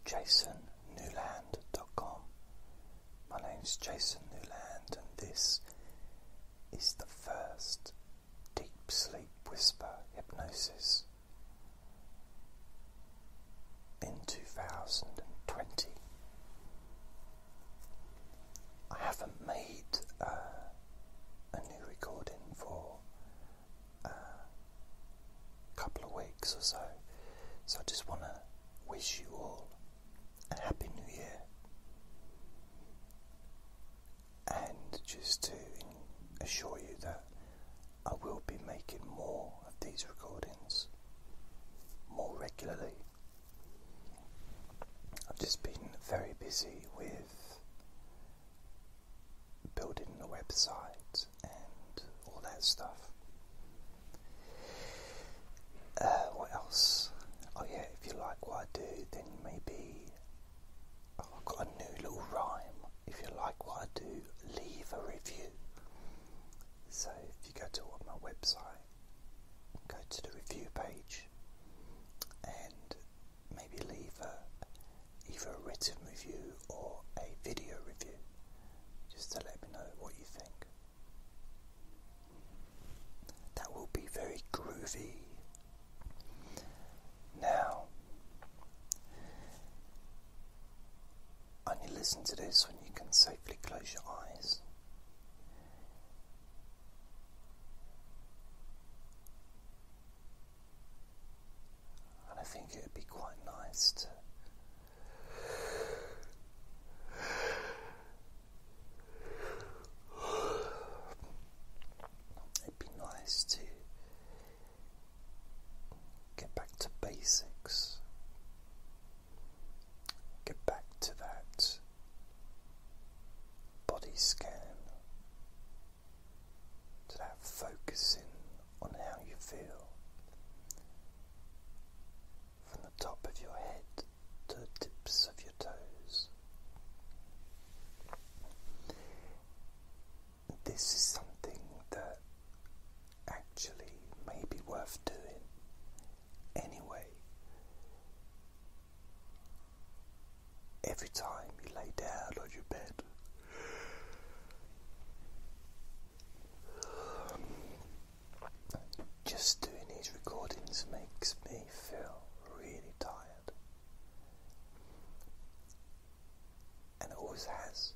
jasonnewland.com. My name's Jason Newland, and this is the first Deep Sleep Whisper Hypnosis in 2020. I haven't made a new recording for a couple of weeks or so I just want to wish you all a Happy New Year, and just to assure you that I will be making more of these recordings more regularly. I've just been very busy with building the website and all that stuff. What else? Oh yeah, if you like what I do, then maybe I've got a new little rhyme. If you like what I do, leave a review. So if you go to my website, go to the review page and maybe leave either a written review or a video review, just to let me know what you think. That will be very groovy. Now, only listen to this when you can safely close your eyes. And I think it would be quite nice to get back to basics, get back to that body scan, to that focusing on how you feel from the top of your head to the tips of your toes. This is something that actually may be worth doing anyway. Every time you lay down on your bed, just doing these recordings makes me feel really tired, and it always has.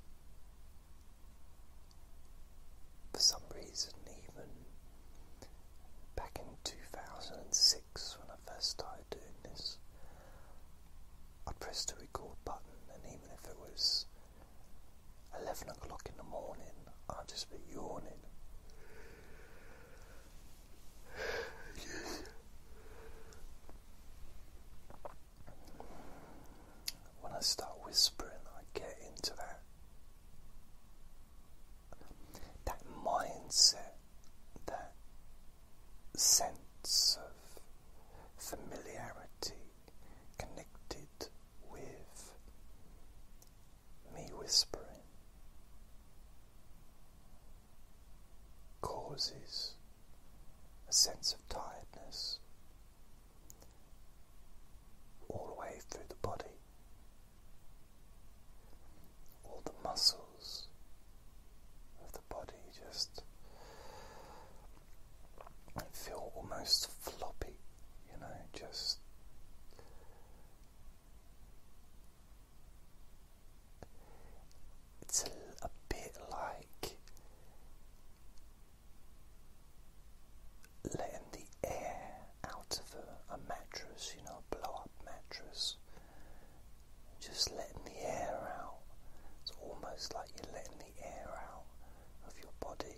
For some reason, even back in 2006 when I first started doing this, I pressed the record button, and even if it was 11 o'clock in the morning, I'd just be yawning. When I start whispering, I get into that mindset, that sense of familiarity connected with me whispering causes a sense of tiredness all the way through the body. All the muscles of the body just feel almost floppy, just it's a bit like letting the air out of a mattress, a blow-up mattress, just letting the air out. It's almost like you're letting the air out of your body,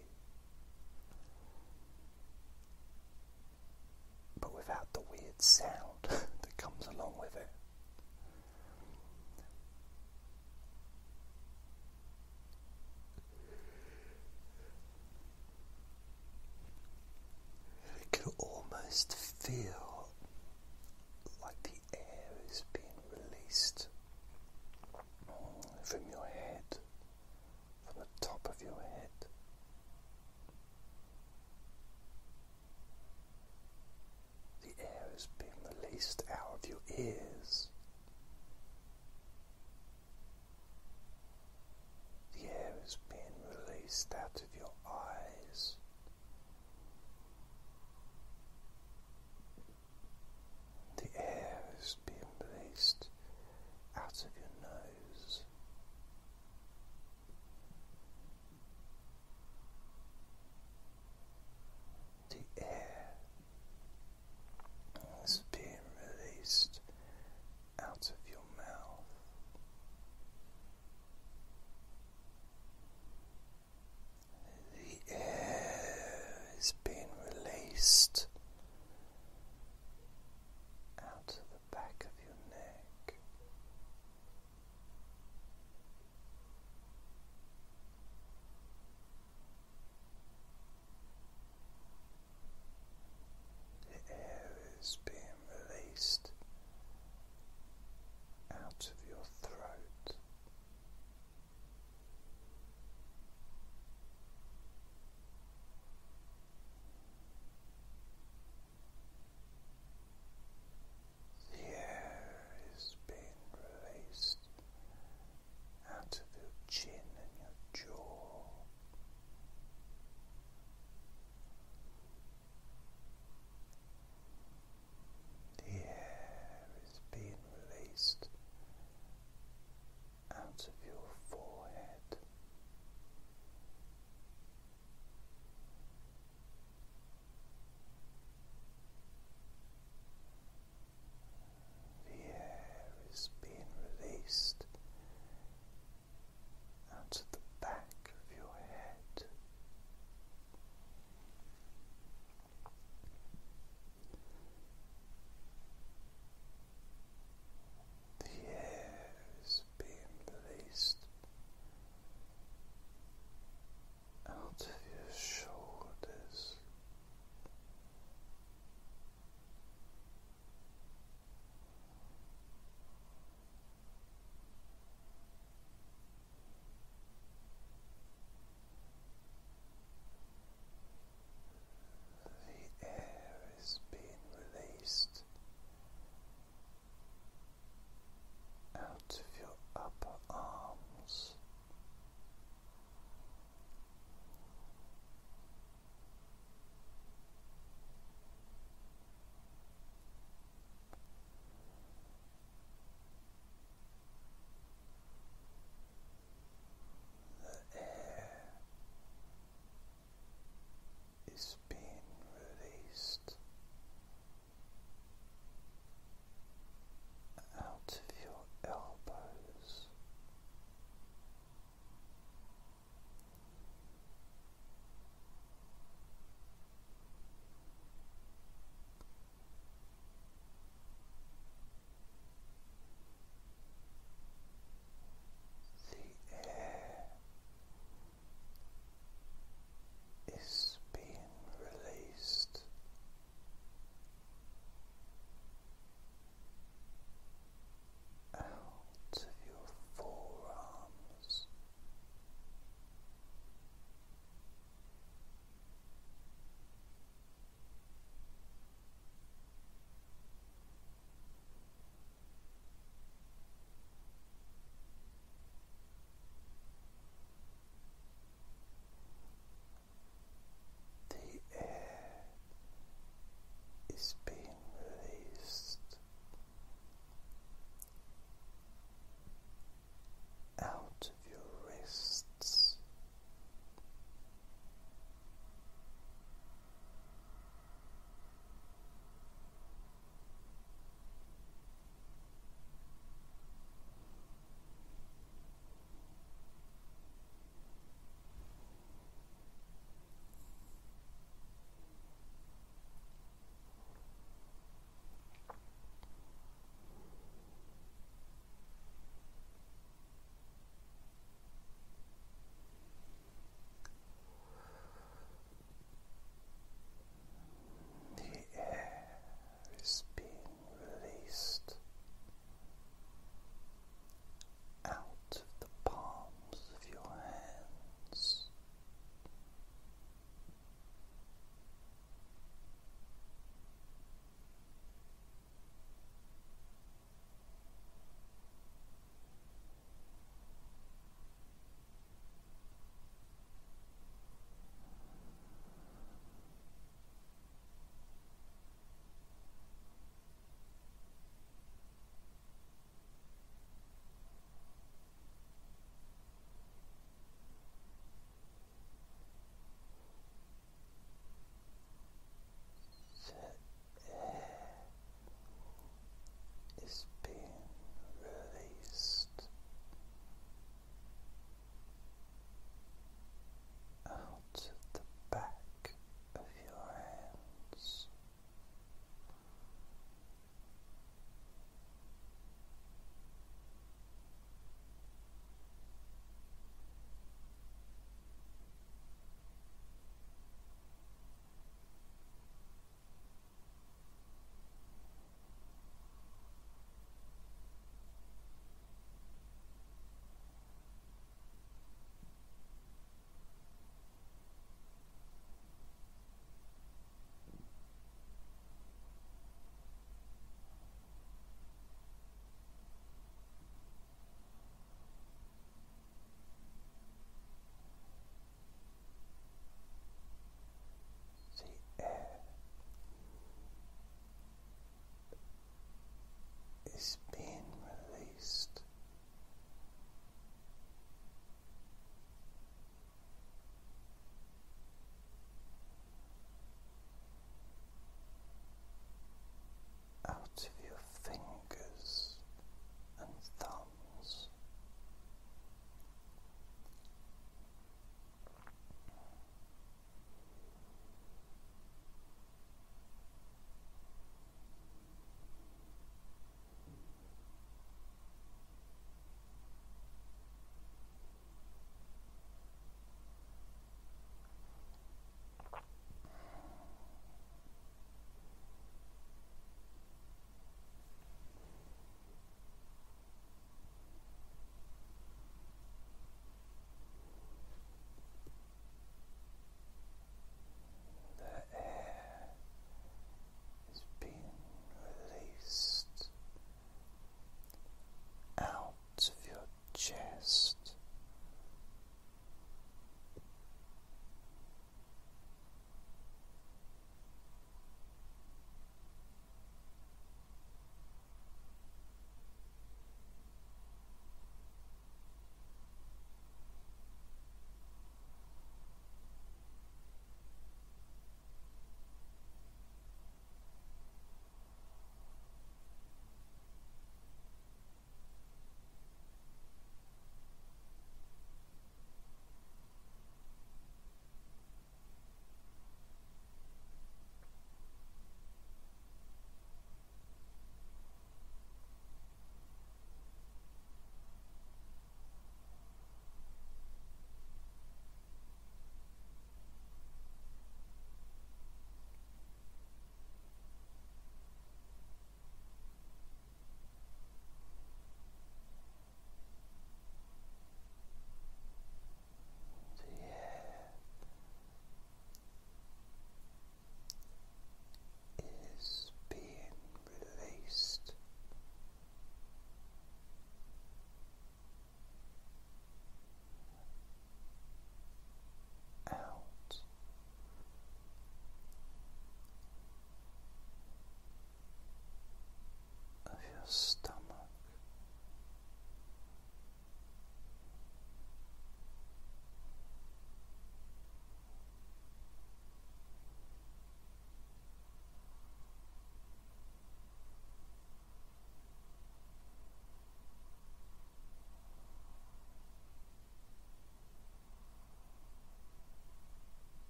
but without the weird sound that comes along with it. You can almost feel like the air is being released from your head, from the top of your head. The air is being released out of your ears, just be